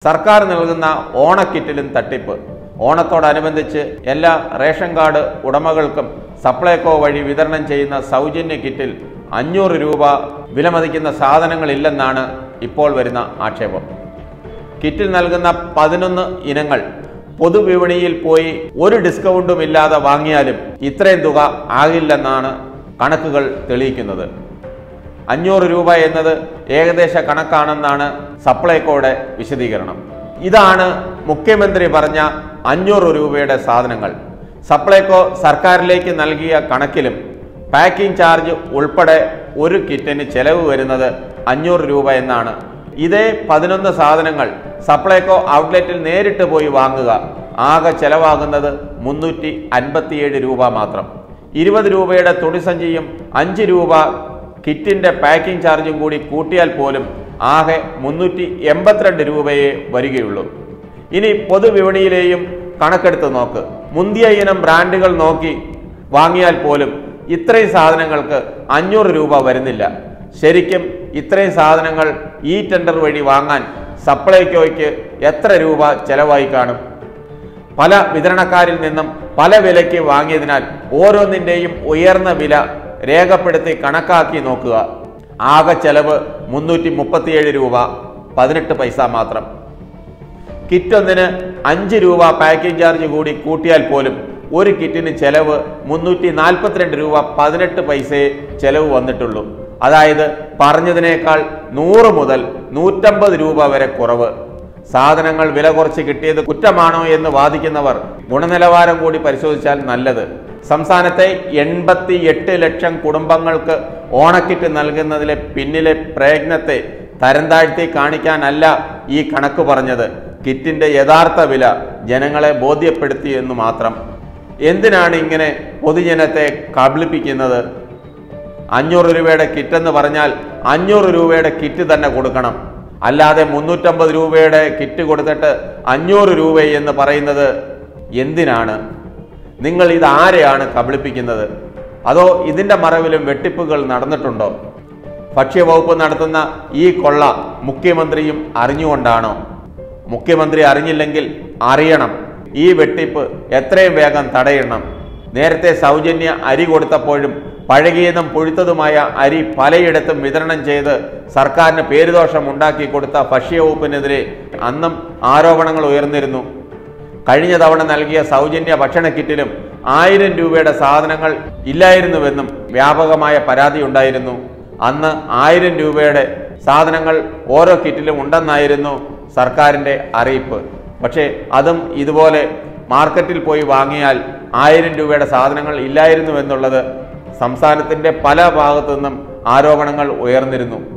സർക്കാർ നൽകുന്ന ഓണക്കിറ്റിലും തട്ടിപ്പ്. ഓണത്തോടനുബന്ധിച്ച് എല്ലാ റേഷൻ കാർഡ് ഉടമകൾക്കും സപ്ലൈകോ വഴി വിതരണം ചെയ്യുന്ന സൗജന്യ കിറ്റിൽ 500 രൂപ വിലമതിക്കുന്ന സാധനങ്ങളില്ലെന്നാണ് ഇപ്പോൾ വരുന്ന ആക്ഷേപം. കിറ്റിൽ നൽകുന്ന 11 ഇനങ്ങൾ പൊതുവിപണിയിൽ പോയി ഒരു ഡിസ്കൗണ്ടും ഇല്ലാതെ വാങ്ങിയാലും ഇത്രയും തുക ആകില്ലെന്നാണ് കണക്കുകൾ തെളിയിക്കുന്നത്. 500 രൂപ എന്നത് ഏകദേശ കണക്കാണെന്നാണ് സപ്ലൈകോയുടെ വിശദീകരണം. ഇതാണ് മുഖ്യമന്ത്രി പറഞ്ഞ 500 രൂപയുടെ സാധനങ്ങൾ. സപ്ലൈകോ സർക്കാരിലേക്ക് നൽകിയ കണക്കിലും പാക്കിംഗ് ചാർജ് ഉൾപ്പെടെ ഒരു കിറ്റിന് ചെലവ് വരുന്നത് 500 രൂപ എന്നാണ്. ഇതേ 11 സാധനങ്ങൾ സപ്ലൈകോ ഔട്ട്ലെറ്റിൽ നേരിട്ട് പോയി വാങ്ങുക, ആകെ ചെലവാകുന്നത് 357 രൂപ മാത്രം. 20 രൂപയുടെ തുണിസഞ്ചിയും 5 രൂപ കിറ്റിൻ്റെ പാക്കിംഗ് ചാർജും കൂടി കൂട്ടിയാൽ പോലും ആകെ 382 രൂപയെ വരികയുള്ളൂ. ഇനി പൊതുവിപണിയിലെയും കണക്കെടുത്ത് നോക്ക്. മുന്തിയ ഇനം ബ്രാൻഡുകൾ നോക്കി വാങ്ങിയാൽ പോലും ഇത്രയും സാധനങ്ങൾക്ക് 500 രൂപ വരുന്നില്ല. ശരിക്കും ഇത്രയും സാധനങ്ങൾ ഈ ടെൻഡർ വഴി വാങ്ങാൻ സപ്ലൈകോയ്ക്ക് എത്ര രൂപ ചെലവായി കാണും? പല വിതരണക്കാരിൽ നിന്നും പല വിലയ്ക്ക് വാങ്ങിയതിനാൽ ഓരോന്നിൻ്റെയും ഉയർന്ന വില രേഖപ്പെടുത്തി കണക്കാക്കി നോക്കുക. ആകെ ചെലവ് 337 രൂപ 18 പൈസ മാത്രം. കിറ്റൊന്നിന് 5 രൂപ പാക്കിംഗ് ചാർജ് കൂടി കൂട്ടിയാൽ പോലും ഒരു കിറ്റിന് ചെലവ് 342 രൂപ 18 പൈസയെ ചെലവ് വന്നിട്ടുള്ളൂ. അതായത് പറഞ്ഞതിനേക്കാൾ 100 മുതൽ 150 രൂപ വരെ കുറവ്. സാധനങ്ങൾ വില കുറച്ച് കിട്ടിയത് കുറ്റമാണോ എന്ന് വാദിക്കുന്നവർ ഗുണനിലവാരം കൂടി പരിശോധിച്ചാൽ നല്ലത്. സംസ്ഥാനത്തെ 88 ലക്ഷം കുടുംബങ്ങൾക്ക് ഓണക്കിറ്റ് നൽകുന്നതിലെ പിന്നിലെ പ്രയത്നത്തെ തരം താഴ്ത്തി കാണിക്കാനല്ല ഈ കണക്ക് പറഞ്ഞത്. കിറ്റിൻ്റെ യഥാർത്ഥ വില ജനങ്ങളെ ബോധ്യപ്പെടുത്തി എന്ന് മാത്രം. എന്തിനാണ് ഇങ്ങനെ പൊതുജനത്തെ കബളിപ്പിക്കുന്നത്? 500 രൂപയുടെ കിറ്റെന്ന് പറഞ്ഞാൽ 500 രൂപയുടെ കിറ്റ് തന്നെ കൊടുക്കണം. അല്ലാതെ 350 രൂപയുടെ കിറ്റ് കൊടുത്തിട്ട് 500 രൂപ എന്ന് പറയുന്നത് എന്തിനാണ്? നിങ്ങൾ ഇതാരെയാണ് കബളിപ്പിക്കുന്നത്? അതോ ഇതിൻ്റെ മറവിലും വെട്ടിപ്പുകൾ നടന്നിട്ടുണ്ടോ? ഭക്ഷ്യവകുപ്പ് നടത്തുന്ന ഈ കൊള്ള മുഖ്യമന്ത്രിയും അറിഞ്ഞുകൊണ്ടാണോ? മുഖ്യമന്ത്രി അറിഞ്ഞില്ലെങ്കിൽ അറിയണം. ഈ വെട്ടിപ്പ് എത്രയും വേഗം തടയണം. നേരത്തെ സൗജന്യ അരി കൊടുത്തപ്പോഴും പഴകിയതും പുഴുത്തതുമായ അരി പലയിടത്തും വിതരണം ചെയ്ത് സർക്കാരിന് പേരുദോഷം ഉണ്ടാക്കി കൊടുത്ത ഭക്ഷ്യവകുപ്പിനെതിരെ അന്നും ആരോപണങ്ങൾ ഉയർന്നിരുന്നു. കഴിഞ്ഞ തവണ നൽകിയ സൗജന്യ ഭക്ഷണ കിറ്റിലും 1000 രൂപയുടെ സാധനങ്ങൾ ഇല്ലായിരുന്നുവെന്നും വ്യാപകമായ പരാതി ഉണ്ടായിരുന്നു. അന്ന് 1000 രൂപയുടെ സാധനങ്ങൾ ഓരോ കിറ്റിലും ഉണ്ടെന്നായിരുന്നു സർക്കാരിൻ്റെ അറിയിപ്പ്. പക്ഷേ അതും ഇതുപോലെ മാർക്കറ്റിൽ പോയി വാങ്ങിയാൽ 1000 രൂപയുടെ സാധനങ്ങൾ ഇല്ലായിരുന്നുവെന്നുള്ളത് സംസ്ഥാനത്തിൻ്റെ പല ഭാഗത്തു നിന്നും ആരോപണങ്ങൾ ഉയർന്നിരുന്നു.